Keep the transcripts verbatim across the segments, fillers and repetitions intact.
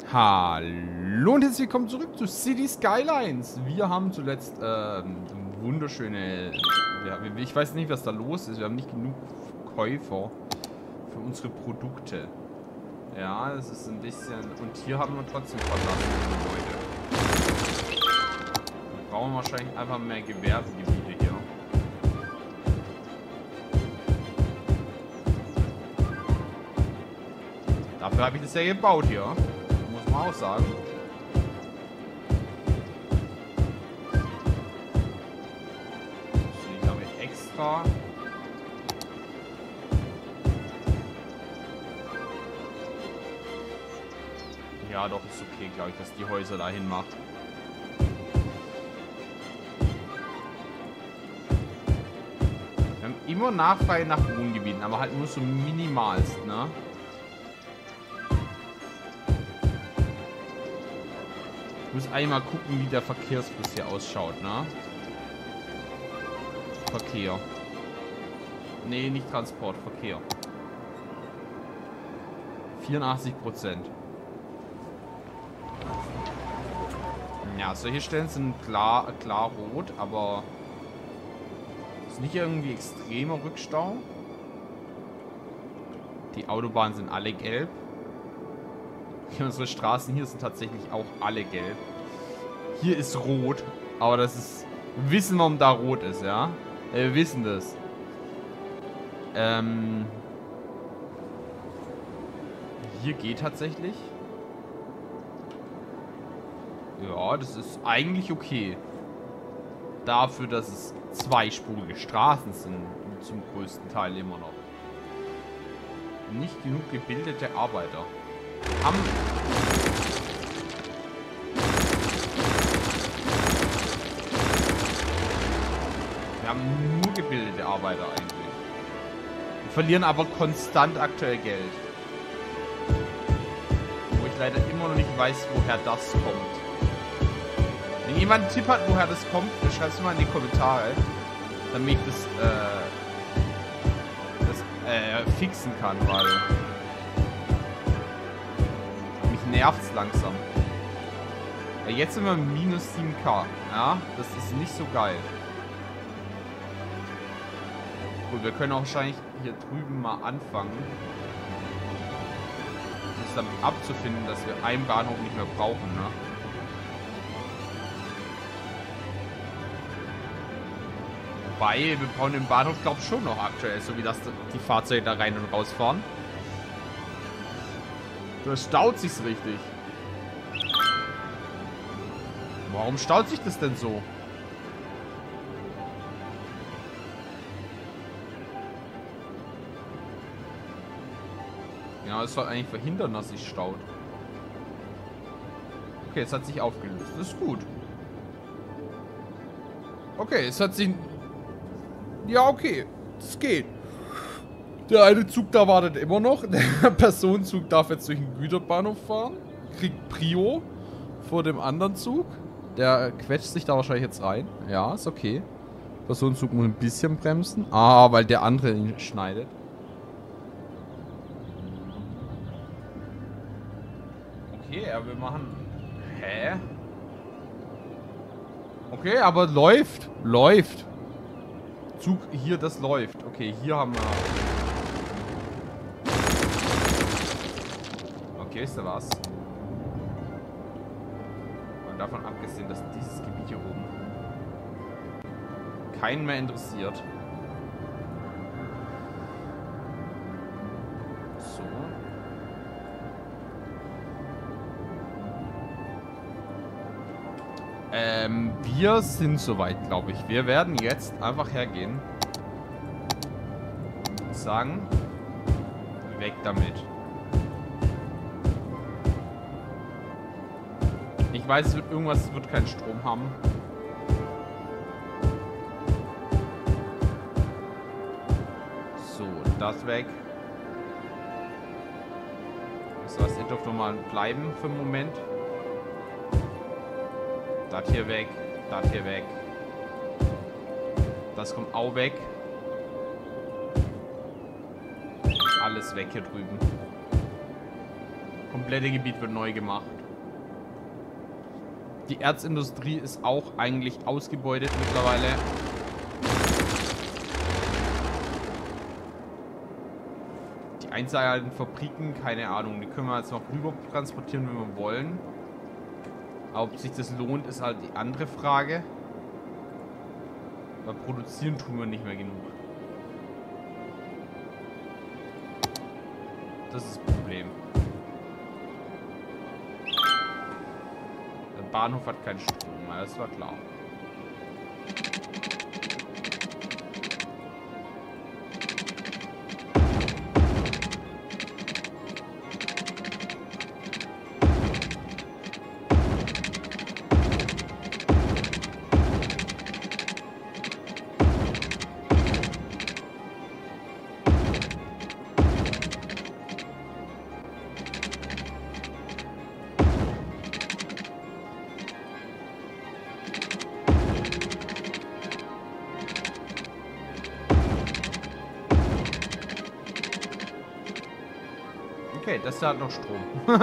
Hallo und herzlich willkommen zurück zu City Skylines. Wir haben zuletzt ähm, wunderschöne... Ja, ich weiß nicht, was da los ist. Wir haben nicht genug Käufer für unsere Produkte. Ja, das ist ein bisschen... Und hier haben wir trotzdem verlassene Gebäude. Wir brauchen wahrscheinlich einfach mehr Gewerbegebiete hier. Dafür habe ich das ja gebaut hier. Muss man auch sagen. So, ich habe extra. Ja, doch, ist okay, glaube ich, dass die Häuser dahin macht. Wir haben immer Nachfrage nach Wohngebieten, aber halt nur so minimalst, ne? Ich muss einmal gucken, wie der Verkehrsfluss hier ausschaut, ne? Verkehr. Nee, nicht Transport, Verkehr. vierundachtzig Prozent. Ja, solche Stellen sind klar, klar rot, aber ist nicht irgendwie extremer Rückstau. Die Autobahnen sind alle gelb. Unsere Straßen hier sind tatsächlich auch alle gelb. Hier ist rot, aber das ist... Wir wissen, warum da rot ist, ja? Wir wissen das. Ähm... Hier geht tatsächlich. Ja, das ist eigentlich okay. Dafür, dass es zweispurige Straßen sind, zum größten Teil immer noch. Nicht genug gebildete Arbeiter. Am Wir haben nur gebildete Arbeiter eigentlich. Wir verlieren aber konstant aktuell Geld. Wo ich leider immer noch nicht weiß, woher das kommt. Wenn jemand einen Tipp hat, woher das kommt, dann schreibt es mal in die Kommentare, damit ich das, äh, das äh, fixen kann, weil mich nervt's langsam. Ja, jetzt sind wir minus sieben K. Ja, das ist nicht so geil. Gut, wir können auch wahrscheinlich hier drüben mal anfangen, uns damit abzufinden, dass wir einen Bahnhof nicht mehr brauchen, ne? Wobei, wir brauchen den Bahnhof, glaube ich, schon noch aktuell, so wie das die Fahrzeuge da rein und rausfahren. Da staut sich's richtig. Warum staut sich das denn so? Ja, es soll eigentlich verhindern, dass sich staut. Okay, es hat sich aufgelöst. Das ist gut. Okay, es hat sich... Ja, okay. Das geht. Der eine Zug da wartet immer noch. Der Personenzug darf jetzt durch den Güterbahnhof fahren. Kriegt Prio vor dem anderen Zug. Der quetscht sich da wahrscheinlich jetzt rein. Ja, ist okay. Personenzug muss ein bisschen bremsen. Ah, weil der andere ihn schneidet. Okay, aber wir machen... Hä? Okay, aber läuft. Läuft. Zug hier, das läuft. Okay, hier haben wir... Okay, ist da was? Und davon abgesehen, dass dieses Gebiet hier oben keinen mehr interessiert. So. Ähm, wir sind soweit, glaube ich. Wir werden jetzt einfach hergehen und sagen, weg damit. Ich weiß, es wird irgendwas, es wird keinen Strom haben. So, das weg. Das heißt, ihr dürft noch mal bleiben für einen Moment. Das hier weg, das hier weg. Das kommt auch weg. Alles weg hier drüben. komplette Gebiet wird neu gemacht. Die Erzindustrie ist auch eigentlich ausgebeutet mittlerweile. Die einzelnen Fabriken, keine Ahnung, die können wir jetzt noch rüber transportieren, wenn wir wollen. Aber ob sich das lohnt, ist halt die andere Frage. Weil produzieren tun wir nicht mehr genug. Das ist das Problem. Der Bahnhof hat keinen Strom, das war klar. Okay, das hat noch Strom.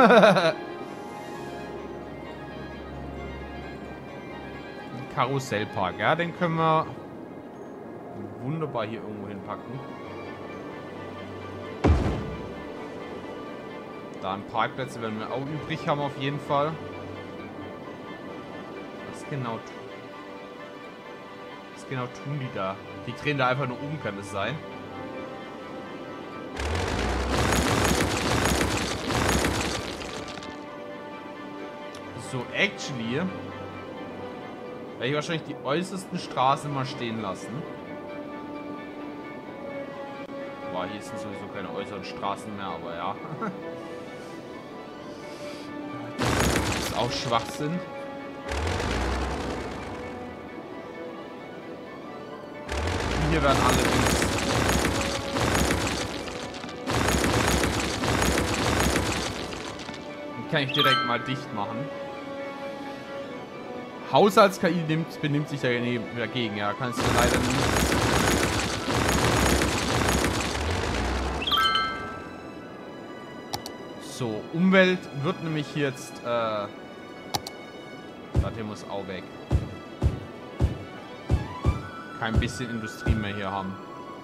Karussellpark, ja, den können wir wunderbar hier irgendwo hinpacken. Da ein Parkplätze werden wir auch übrig haben auf jeden Fall. Was genau, was genau tun die da? Die drehen da einfach nur um, kann das sein? So, actually werde ich wahrscheinlich die äußersten Straßen mal stehen lassen. Boah, hier sind sowieso keine äußeren Straßen mehr, aber ja. Das ist auch Schwachsinn. Hier werden allerdings den kann ich direkt mal dicht machen. Haushalts-K I nimmt, benimmt sich dagegen, ja, kannst du leider nicht. So, Umwelt wird nämlich jetzt, äh, das hier muss auch weg. Kein bisschen Industrie mehr hier haben.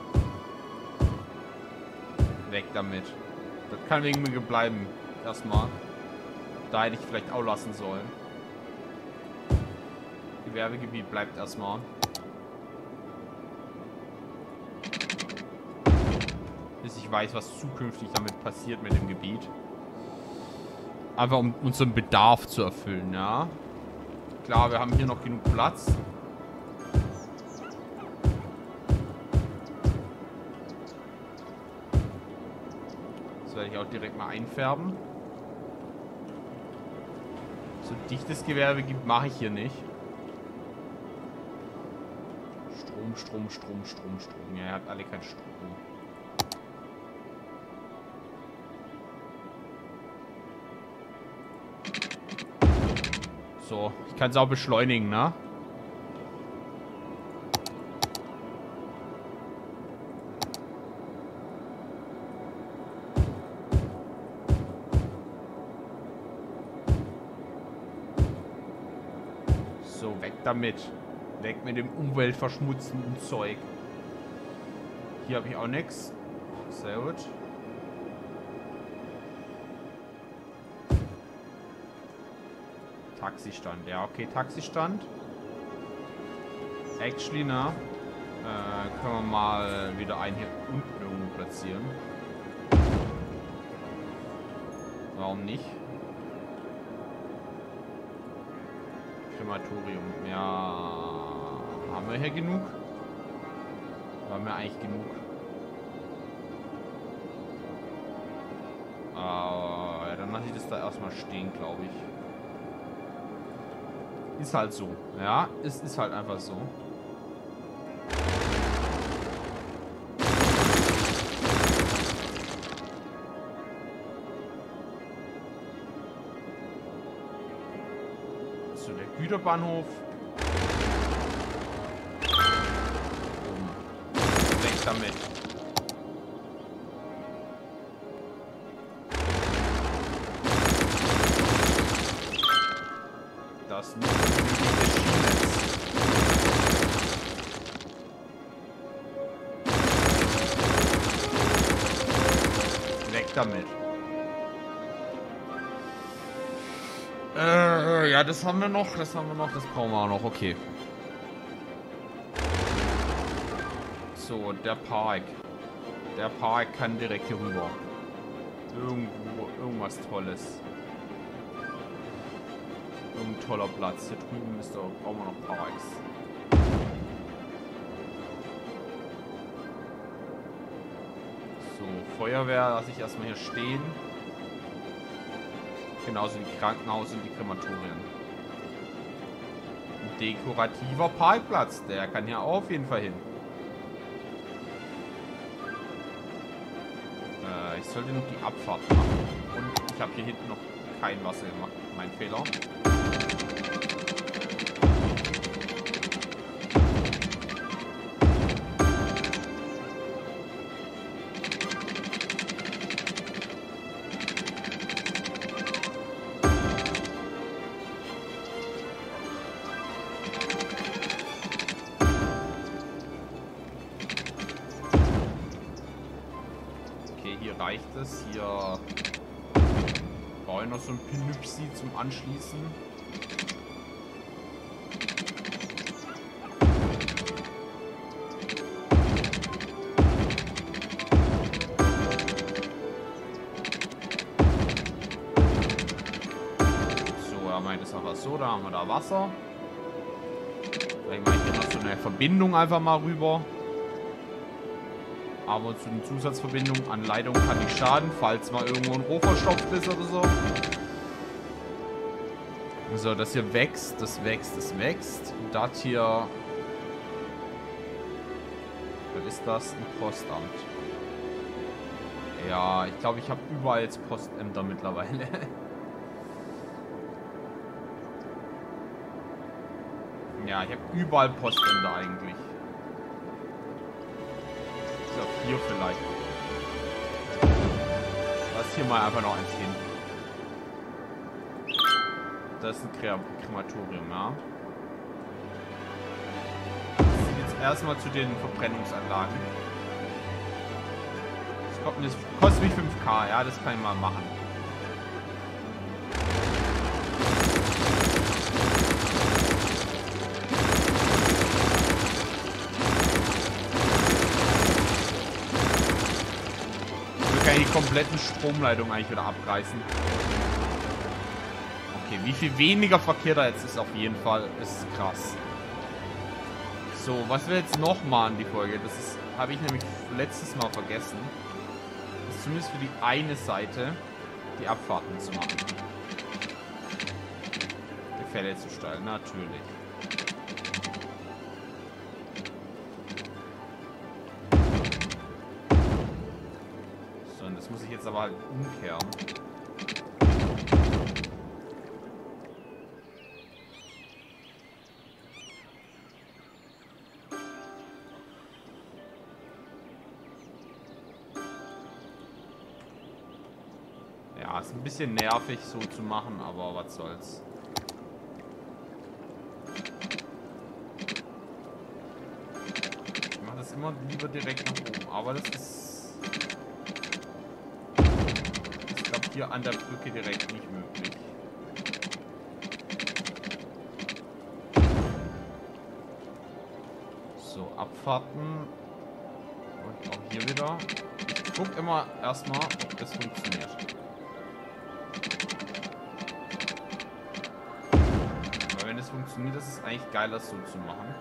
Weg damit. Das kann wegen mir bleiben, erstmal. Da hätte ich vielleicht auch lassen sollen. Gewerbegebiet bleibt erstmal. Bis ich weiß, was zukünftig damit passiert mit dem Gebiet. Einfach um unseren Bedarf zu erfüllen, ja. Klar, wir haben hier noch genug Platz. Das werde ich auch direkt mal einfärben. So dichtes Gewerbegebiet mache ich hier nicht. Strom, Strom, Strom, Strom, Strom. Ja, er hat alle keinen Strom. So, ich kann es auch beschleunigen, ne? So, weg damit. Weg mit dem umweltverschmutzenden Zeug. Hier habe ich auch nichts. Sehr gut. Taxistand. Ja, okay, Taxistand. Actually, na. Äh, können wir mal wieder einen hier unten irgendwo platzieren. Warum nicht? Krematorium. Ja. Haben wir hier genug? Haben wir eigentlich genug? Aber ja, dann lasse ich das da erstmal stehen, glaube ich. Ist halt so. Ja, es ist halt einfach so. So, der Güterbahnhof. Weg damit. Das nicht benötigte Schienennetz. Weg damit. Äh, ja, das haben wir noch, das haben wir noch, das brauchen wir auch noch, okay. So, der Park. Der Park kann direkt hier rüber. Irgendwo, irgendwas Tolles. Irgendein toller Platz. Hier drüben ist da, brauchen wir noch Parks. So, Feuerwehr lasse ich erstmal hier stehen. Genauso wie Krankenhaus und die Krematorien. Ein dekorativer Parkplatz. Der kann hier auch auf jeden Fall hin. Äh, ich sollte noch die Abfahrt machen. Und ich habe hier hinten noch kein Wasser gemacht. Mein Fehler. Reicht es hier? Brauche ich noch so ein Pinüpsi zum Anschließen? So, er meint es aber so, da haben wir da Wasser. Vielleicht mache ich hier noch so eine Verbindung einfach mal rüber. Aber zu den Zusatzverbindungen an Leitung kann nicht schaden, falls mal irgendwo ein Rohr verstopft ist oder so. So, das hier wächst, das wächst, das wächst. Und das hier... Was ist das? Ein Postamt. Ja, ich glaube, ich habe überall jetzt Postämter mittlerweile. Ja, ich habe überall Postämter eigentlich. Hier vielleicht. Lass hier mal einfach noch eins hin. Das ist ein Krematorium, ja. Jetzt erstmal zu den Verbrennungsanlagen. Das kostet, das kostet mich fünf K, ja, das kann ich mal machen. Die kompletten Stromleitungen eigentlich wieder abreißen. Okay, wie viel weniger Verkehr da jetzt ist auf jeden Fall, ist krass. So, was wir jetzt noch machen, die Folge, das ist, habe ich nämlich letztes Mal vergessen, ist zumindest für die eine Seite die Abfahrten zu machen. Gefälle zu steil, natürlich. Das muss ich jetzt aber halt umkehren. Ja, ist ein bisschen nervig so zu machen, aber was soll's. Ich mache das immer lieber direkt nach oben, aber das ist... hier an der Brücke direkt nicht möglich. So, Abfahrten. Und auch hier wieder. Ich gucke immer erstmal, ob das funktioniert. Aber wenn es funktioniert, ist es eigentlich geiler so zu machen.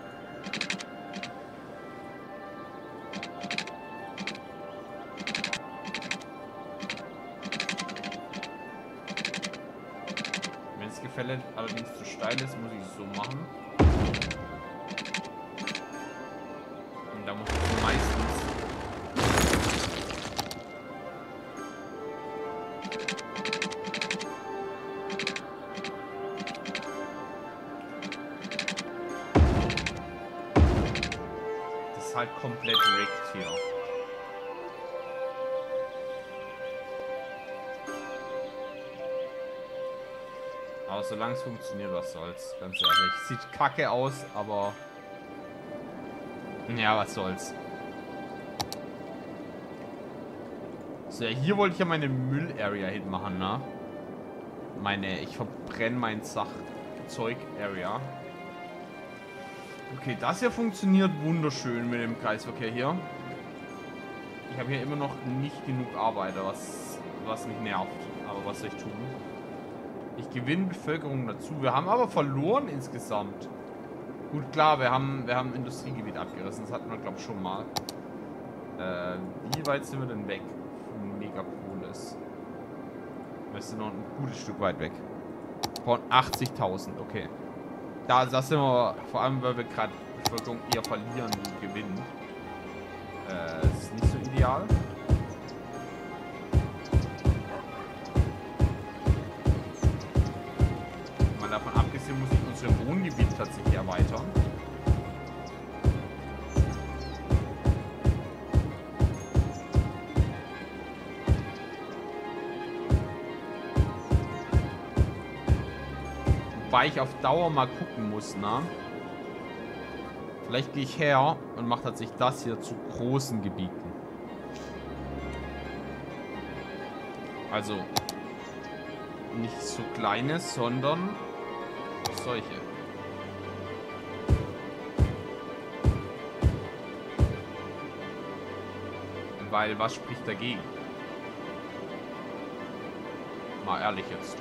Gefälle allerdings zu steil ist, muss ich es so machen. Und da muss ich meistens das ist halt komplett rigged hier. Aber solange es funktioniert, was soll's. Ganz ehrlich. Sieht kacke aus, aber... Ja, was soll's. So, ja, hier wollte ich ja meine Müll-Area hinmachen, ne? Meine, ich verbrenne mein Sachzeug-Area. Okay, das hier funktioniert wunderschön mit dem Kreisverkehr hier. Ich habe hier immer noch nicht genug Arbeiter, was, was mich nervt. Aber was soll ich tun? Ich gewinne Bevölkerung dazu. Wir haben aber verloren insgesamt. Gut, klar, wir haben, wir haben Industriegebiet abgerissen. Das hatten wir, glaube ich, schon mal. Äh, wie weit sind wir denn weg von Megapolis? Wir sind noch ein gutes Stück weit weg. Von achtzigtausend, okay. Da, das sind wir, vor allem, weil wir gerade Bevölkerung eher verlieren wie gewinnen. Äh, das ist nicht so ideal. Mal davon abgesehen, muss ich unser Wohngebiet tatsächlich erweitern. Wobei ich auf Dauer mal gucken muss, ne? Vielleicht gehe ich her und mache tatsächlich das hier zu großen Gebieten. Also nicht so kleines, sondern solche. Weil was spricht dagegen? Mal ehrlich jetzt.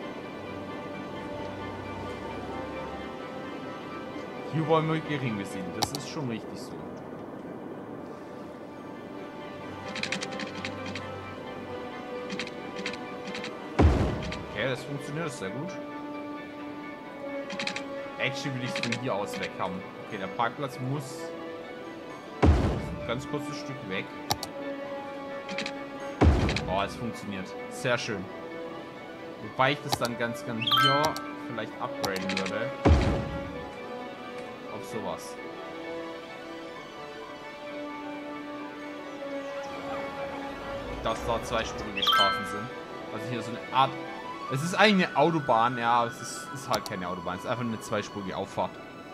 Hier wollen wir gering besiedeln. Das ist schon richtig so. Okay, das funktioniert sehr gut. Actually will ich es von hier aus weg haben. Okay, der Parkplatz muss ein ganz kurzes Stück weg. Oh, es funktioniert. Sehr schön. Wobei ich das dann ganz gern hier vielleicht upgraden würde. Auf sowas. Dass da zweispurige Straßen sind. Also hier so eine Art... Es ist eigentlich eine Autobahn, ja, aber es ist, ist halt keine Autobahn. Es ist einfach eine zweispurige Auffahrt.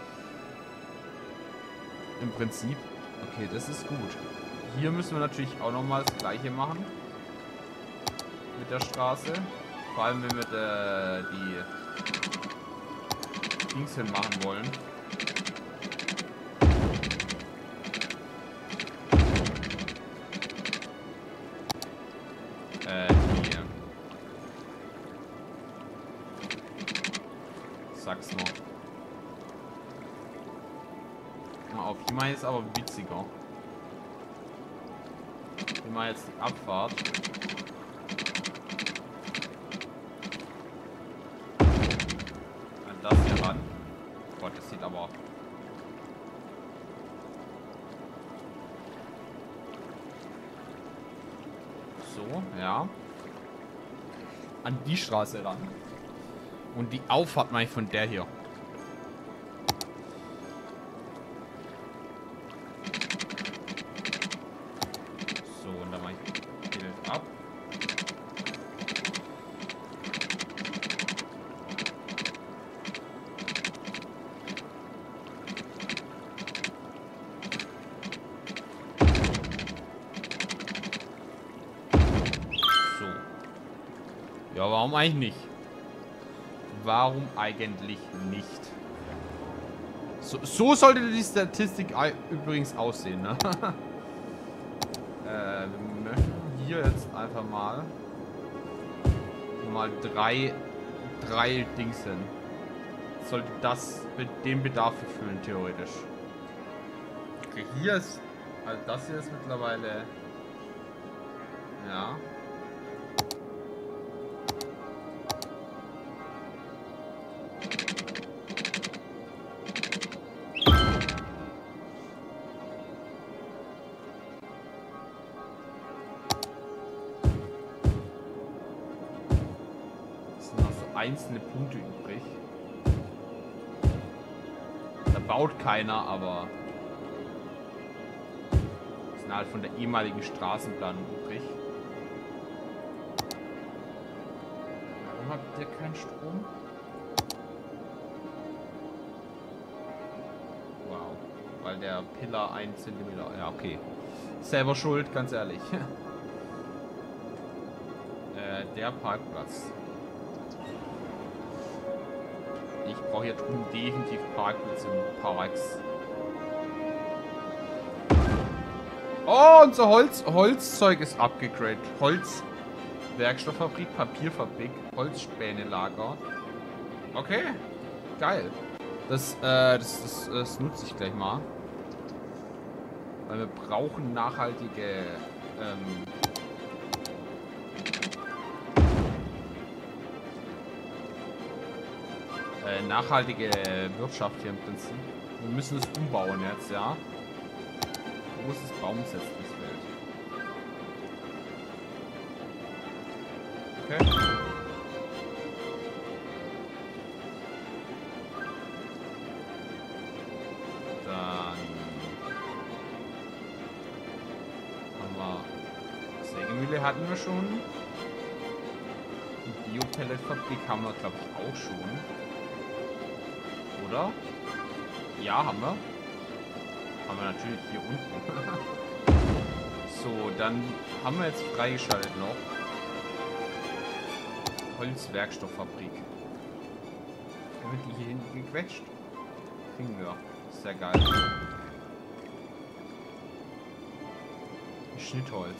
Im Prinzip. Okay, das ist gut. Hier müssen wir natürlich auch nochmal das gleiche machen. Mit der Straße. Vor allem, wenn wir de, die Dings hin machen wollen. Äh, die. Sag's noch. Mal auf, die mal ist aber witziger. Ich mache jetzt die Abfahrt. An das hier ran. Gott, das sieht aber... So, ja. An die Straße ran. Und die Auffahrt mache ich von der hier. So, und dann mache ich Bild ab. So. Ja, warum eigentlich nicht? Warum eigentlich nicht? So, so sollte die Statistik übrigens aussehen, ne? äh, wir möchten hier jetzt einfach mal mal drei drei Dings hin. Sollte das mit dem Bedarf erfüllen, theoretisch. Okay, hier ist, also das hier ist mittlerweile, ja. Einzelne Punkte übrig. Da baut keiner, aber sind halt von der ehemaligen Straßenplanung übrig. Warum habt ihr keinen Strom? weil der Pillar ein Zentimeter... Ja, okay. Selber schuld, ganz ehrlich. äh, der Parkplatz. Ich brauche hier drüben definitiv Parkplätze und Parks. Oh, unser Holz, Holzzeug ist abgegradet. Holz, Werkstofffabrik, Papierfabrik, Holzspänelager. Okay, geil. Das, äh, das, das, das nutze ich gleich mal. Weil wir brauchen nachhaltige, ähm, äh, nachhaltige Wirtschaft hier im Prinzip. Wir müssen es umbauen jetzt, ja. Großes Baumsetzt das Feld. Okay. Dann haben wir Sägemühle hatten wir schon. Die Biopelletfabrik haben wir, glaube ich, auch schon. Oder? Ja, haben wir. Haben wir natürlich hier unten. So, dann haben wir jetzt freigeschaltet noch. Holzwerkstofffabrik. Haben wir die hier hinten gequetscht? Kriegen wir. Sehr geil. Schnittholz.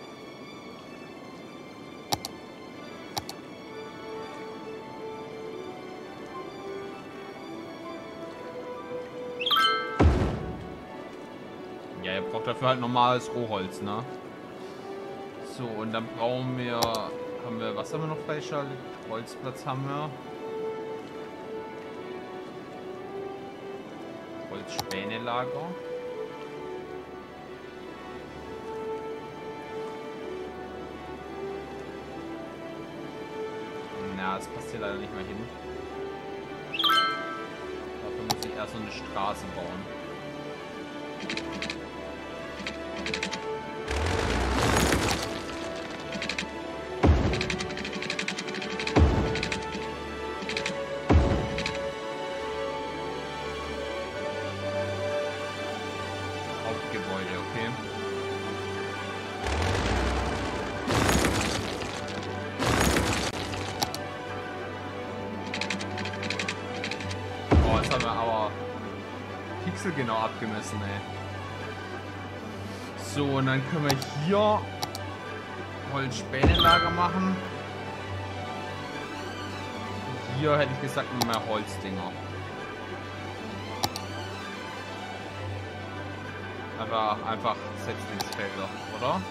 Ja, ihr braucht dafür halt normales Rohholz, ne? So, und dann brauchen wir... Haben wir... Was haben wir noch freigeschaltet? Holzplatz haben wir. Holzspänelager. Na, das passt hier leider nicht mehr hin. Dafür muss ich erst so eine Straße bauen. Hauptgebäude, okay. Oh, jetzt haben wir aber pixelgenau abgemessen, ey. So, und dann können wir hier Holzspänelager machen. Hier hätte ich gesagt, noch mehr Holzdinger. Einfach, einfach Setzlingsfelder, oder?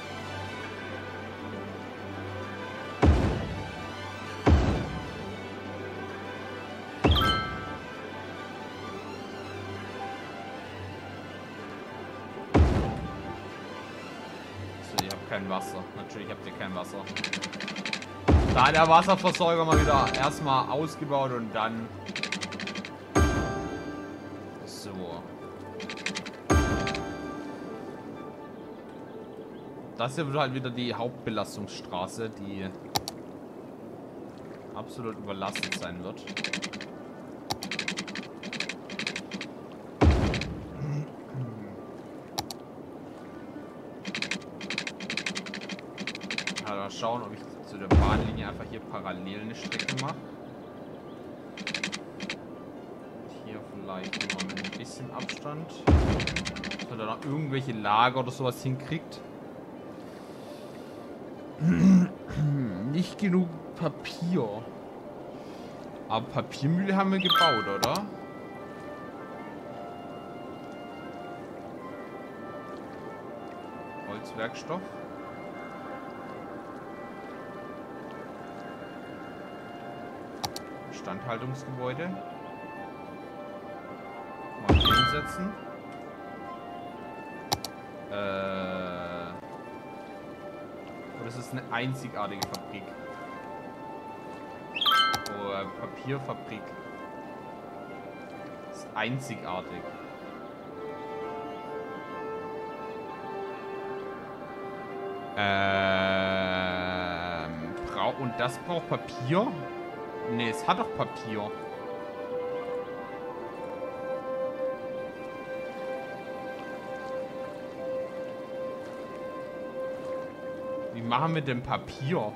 Kein Wasser. Natürlich habt ihr kein Wasser. Da der Wasserversorger mal wieder erstmal ausgebaut und dann so. Das hier wird halt wieder die Hauptbelastungsstraße, die absolut überlastet sein wird. Mal schauen, ob ich zu der Bahnlinie einfach hier parallel eine Strecke mache. Hier vielleicht noch mit ein bisschen Abstand. Dass man da noch irgendwelche Lager oder sowas hinkriegt. Nicht genug Papier. Aber Papiermühle haben wir gebaut, oder? Holzwerkstoff. Instandhaltungsgebäude. Mal hinsetzen. Äh. Oh, das ist eine einzigartige Fabrik. Oh, äh, Papierfabrik. Das ist einzigartig. Ähm. Brau und das braucht Papier? Ne, es hat doch Papier. Wie machen wir denn Papier?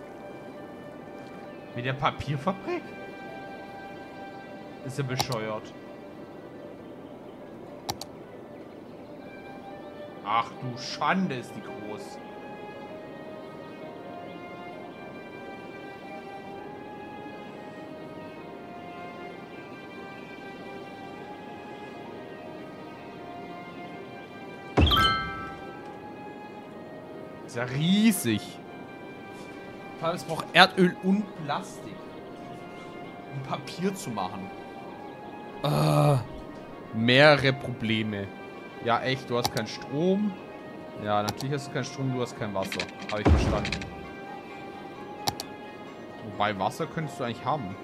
Mit der Papierfabrik? Ist ja bescheuert. Ach du Schande, ist die groß. Ist ja riesig. Vor allem, es braucht Erdöl und Plastik, um Papier zu machen. Ah, mehrere Probleme. Ja, echt, du hast keinen Strom. Ja, natürlich hast du keinen Strom, du hast kein Wasser. Habe ich verstanden. Wobei, Wasser könntest du eigentlich haben.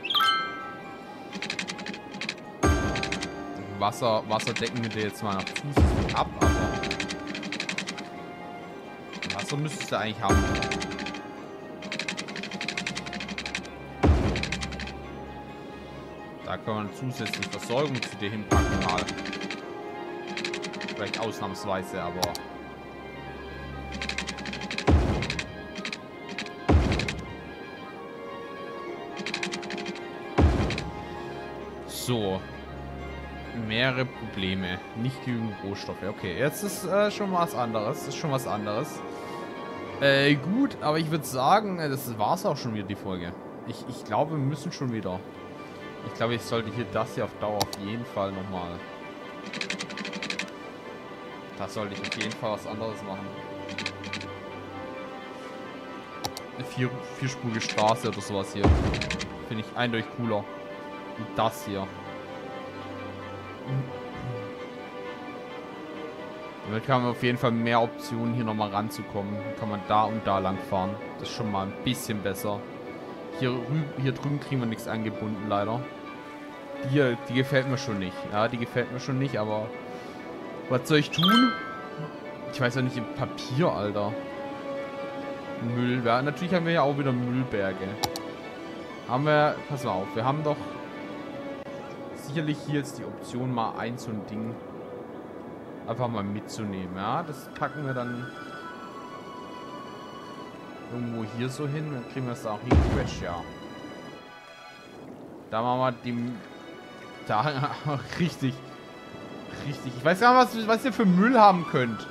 Wasser, Wasser decken wir dir jetzt mal nach zusätzlich ab, aber Wasser müsstest du eigentlich haben. Da kann man zusätzlich Versorgung zu dir hinpacken mal. Vielleicht ausnahmsweise, aber... So. Mehrere Probleme. Nicht genügend Rohstoffe. Okay, jetzt ist äh, schon was anderes. Das ist schon was anderes. Äh, gut, aber ich würde sagen, das war's auch schon wieder, die Folge. Ich, ich glaube, wir müssen schon wieder. Ich glaube, ich sollte hier das hier auf Dauer auf jeden Fall nochmal... Da sollte ich auf jeden Fall was anderes machen. Eine vier, vierspurige Straße oder sowas hier. Finde ich eindeutig cooler. Wie das hier. Damit kann man auf jeden Fall mehr Optionen, hier nochmal ranzukommen. Dann kann man da und da lang fahren. Das ist schon mal ein bisschen besser. Hier, hier drüben kriegen wir nichts angebunden, leider. Die hier, die gefällt mir schon nicht. Ja, die gefällt mir schon nicht, aber... Was soll ich tun? Ich weiß ja nicht, im Papier, Alter. Müll. Ja, natürlich haben wir ja auch wieder Müllberge. Haben wir... Pass mal auf, wir haben doch... Sicherlich hier jetzt die Option, mal ein so ein Ding einfach mal mitzunehmen. Ja, das packen wir dann irgendwo hier so hin. Dann kriegen wir es da auch hingequetscht, ja. Da machen wir dem... Da... richtig... Richtig. Ich weiß gar nicht, was, was ihr für Müll haben könnt.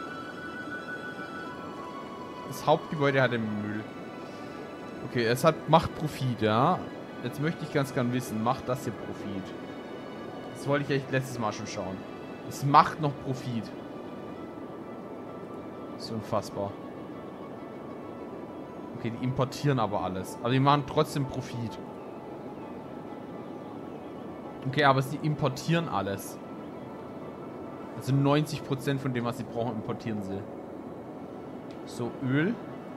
Das Hauptgebäude hat den Müll. Okay, es hat macht Profit, ja. Jetzt möchte ich ganz gern wissen, macht das hier Profit? Das wollte ich echt letztes Mal schon schauen. Es macht noch Profit. Das ist unfassbar. Okay, die importieren aber alles. Aber die machen trotzdem Profit. Okay, aber sie importieren alles. Also neunzig Prozent von dem, was sie brauchen, importieren sie. So, Öl.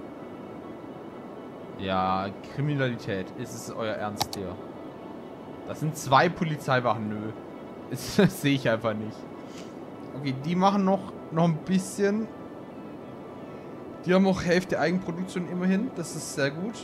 Ja, Kriminalität. Ist es euer Ernst hier? Das sind zwei Polizeiwachen, nö. Das, das sehe ich einfach nicht. Okay, die machen noch, noch ein bisschen. Die haben auch Hälfte Eigenproduktion immerhin. Das ist sehr gut.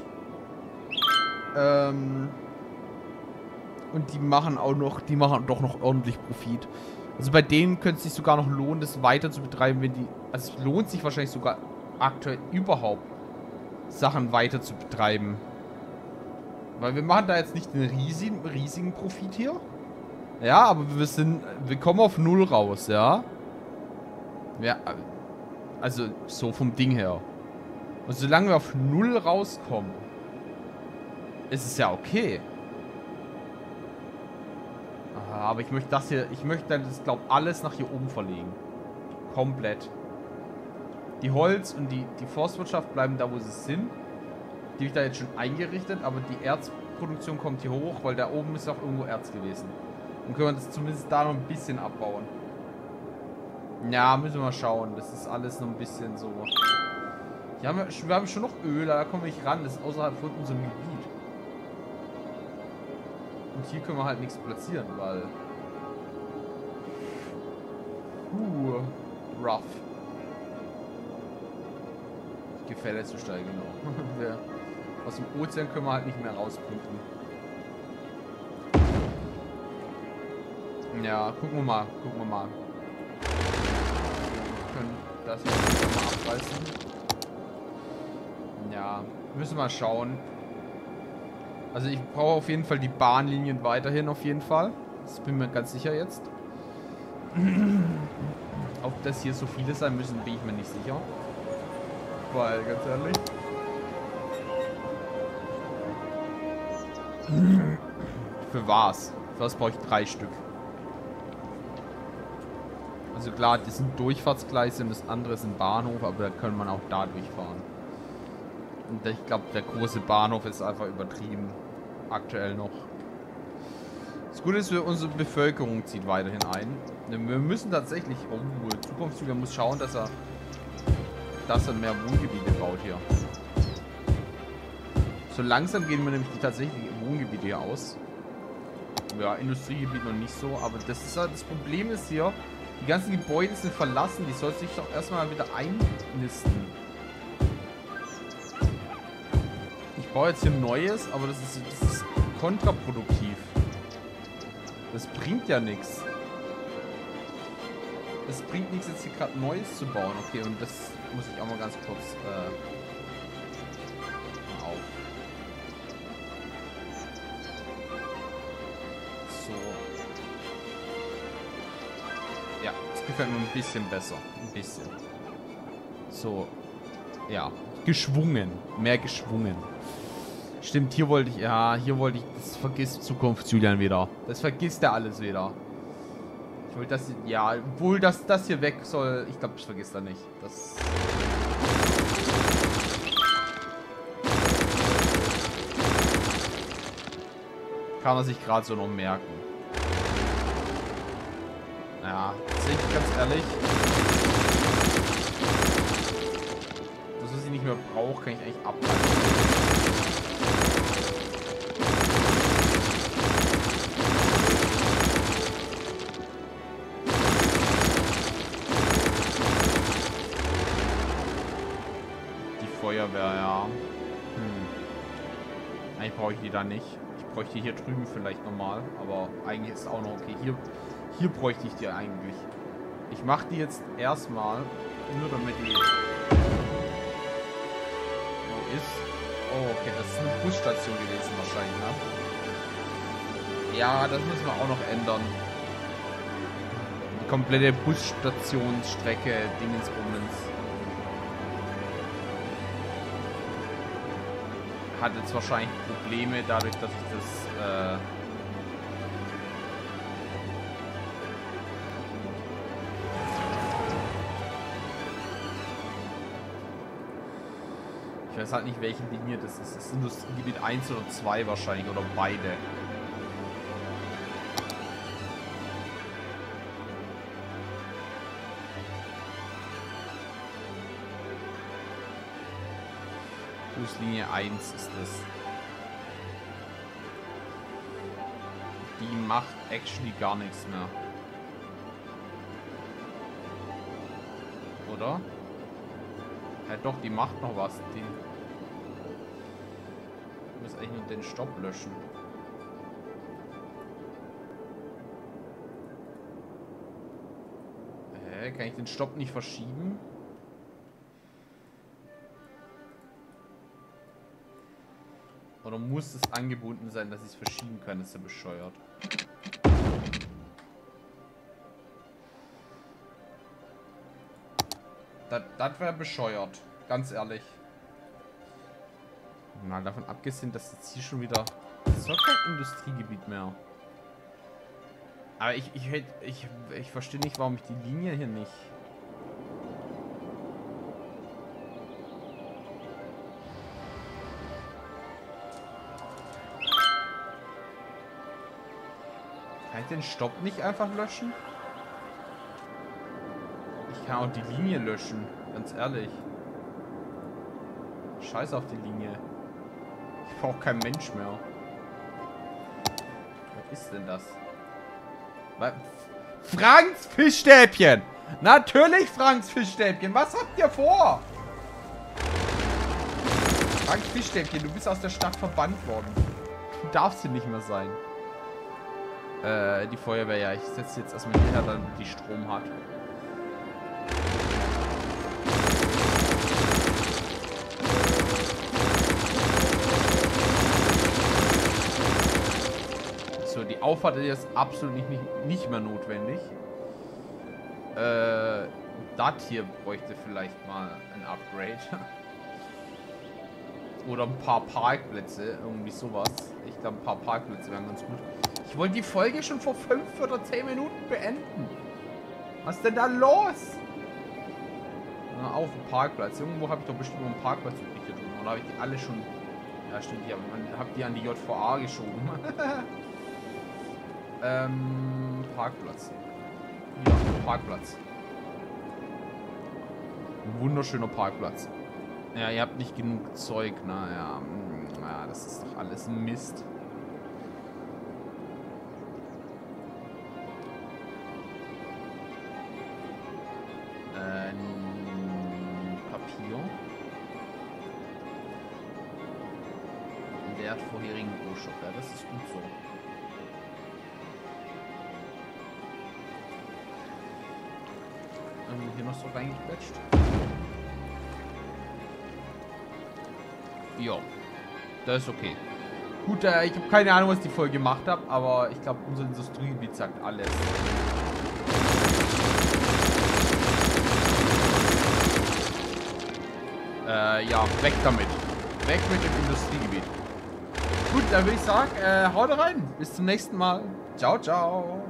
Ähm... Und die machen auch noch, die machen doch noch ordentlich Profit. Also bei denen könnte es sich sogar noch lohnen, das weiter zu betreiben, wenn die... Also es lohnt sich wahrscheinlich sogar aktuell überhaupt, Sachen weiter zu betreiben. Weil wir machen da jetzt nicht einen riesigen, riesigen Profit hier. Ja, aber wir sind... Wir kommen auf null raus, ja. Ja, also so vom Ding her. Und solange wir auf null rauskommen, ist es ja okay. Aber ich möchte das hier, ich möchte das, glaube ich, alles nach hier oben verlegen. Komplett. Die Holz- und die, die Forstwirtschaft bleiben da, wo sie sind. Die habe ich da jetzt schon eingerichtet, aber die Erzproduktion kommt hier hoch, weil da oben ist auch irgendwo Erz gewesen. Dann können wir das zumindest da noch ein bisschen abbauen. Ja, müssen wir mal schauen. Das ist alles noch ein bisschen so. Hier haben wir, wir haben schon noch Öl, da kommen wir nicht ran. Das ist außerhalb von unserem Gebiet. Und hier können wir halt nichts platzieren, weil... Uh, rough. Gefälle zu steigen, genau. Ja. Aus dem Ozean können wir halt nicht mehr rauspumpen. Ja, gucken wir mal, gucken wir mal. Wir können das hier mal abreißen. Ja, müssen wir mal schauen. Also ich brauche auf jeden Fall die Bahnlinien weiterhin auf jeden Fall. Das bin mir ganz sicher jetzt. Ob das hier so viele sein müssen, bin ich mir nicht sicher. Weil, ganz ehrlich. Für was? Für was brauche ich drei Stück? Also klar, das sind Durchfahrtsgleise und das andere ist ein Bahnhof, aber da kann man auch da durchfahren. Und ich glaube, der große Bahnhof ist einfach übertrieben. Aktuell noch. Das Gute ist, unsere Bevölkerung zieht weiterhin ein. Wir müssen tatsächlich, oh, Zukunftszüge muss schauen, dass er, dass er mehr Wohngebiete baut hier. So langsam gehen wir nämlich die tatsächlichen Wohngebiete hier aus. Ja, Industriegebiet noch nicht so, aber das ist halt, das Problem ist hier, die ganzen Gebäude sind verlassen, die soll sich doch erstmal wieder einnisten. Ich baue jetzt hier Neues, aber das ist, das ist kontraproduktiv. Das bringt ja nichts. Es bringt nichts, jetzt hier gerade Neues zu bauen. Okay, und das muss ich auch mal ganz kurz äh, mal auf. So. Ja, das gefällt mir ein bisschen besser. Ein bisschen. So. Ja. Geschwungen. Mehr geschwungen. Stimmt, hier wollte ich, ja, hier wollte ich, das vergisst Zukunftsjulian wieder. Das vergisst er alles wieder. Ich wollte das, ja, obwohl das, das hier weg soll, ich glaube, das vergisst er nicht. Das... Kann er sich gerade so noch merken. Ja, sehe ich ganz ehrlich. Das, was ich nicht mehr brauche, kann ich eigentlich ableiten. Feuerwehr, ja. Hm. Eigentlich brauche ich die da nicht. Ich bräuchte die hier drüben vielleicht nochmal. Aber eigentlich ist es auch noch okay. Hier, hier bräuchte ich die eigentlich. Ich mache die jetzt erstmal. Nur damit die... Wo ist? Oh, okay. Das ist eine Busstation gewesen wahrscheinlich, ne? Ja, das müssen wir auch noch ändern. Die komplette Busstationsstrecke, Dingensbummens. Hat jetzt wahrscheinlich Probleme dadurch, dass ich das äh ich weiß halt nicht, welche Linie das ist. Das ist Industriegebiet eins oder zwei wahrscheinlich oder beide. Linie eins ist es. Die macht actually gar nichts mehr. Oder? Ja doch, die macht noch was. Die muss eigentlich nur den Stopp löschen. Hä? Kann ich den Stopp nicht verschieben? Oder muss es angebunden sein, dass ich es verschieben kann? Das ist ja bescheuert. Das, das wäre bescheuert. Ganz ehrlich. Mal davon abgesehen, dass jetzt hier schon wieder... Das ist doch kein Industriegebiet mehr. Aber ich, ich, ich, ich, ich verstehe nicht, warum ich die Linie hier nicht... Kann ich den Stopp nicht einfach löschen? Ich kann auch die Linie löschen, ganz ehrlich. Scheiß auf die Linie. Ich brauche kein Mensch mehr. Was ist denn das? Franks Fischstäbchen! Natürlich Franks Fischstäbchen! Was habt ihr vor? Franks Fischstäbchen, du bist aus der Stadt verbannt worden. Du darfst hier nicht mehr sein. Äh, die Feuerwehr, ja. Ich setze jetzt erstmal hierher, damit die Strom hat. Also die Auffahrt ist absolut nicht, nicht, nicht mehr notwendig. Äh, das hier bräuchte vielleicht mal ein Upgrade. Oder ein paar Parkplätze, irgendwie sowas. Ich glaube, ein paar Parkplätze wären ganz gut. Ich wollte die Folge schon vor fünf oder zehn Minuten beenden. Was ist denn da los? Na, auf dem Parkplatz. Irgendwo habe ich doch bestimmt noch einen Parkplatz übrig hier drüben. Oder habe ich die alle schon... Ja, stimmt, die habe hab die an die J V A geschoben. ähm, Parkplatz. Ja, Parkplatz. Ein wunderschöner Parkplatz. Ja, ihr habt nicht genug Zeug. Naja, ja, das ist doch alles Mist. Ähm, Papier. Wert vorherigen Rohstoff. Ja, das ist gut so. Ähm, hier noch so reingequetscht. Jo, das ist okay. Gut, äh, ich habe keine Ahnung, was die Folge gemacht habe, aber ich glaube, unser Industriegebiet sagt alles. Äh, ja, weg damit. Weg mit dem Industriegebiet. Gut, dann würde ich sagen, äh, haut rein. Bis zum nächsten Mal. Ciao, ciao.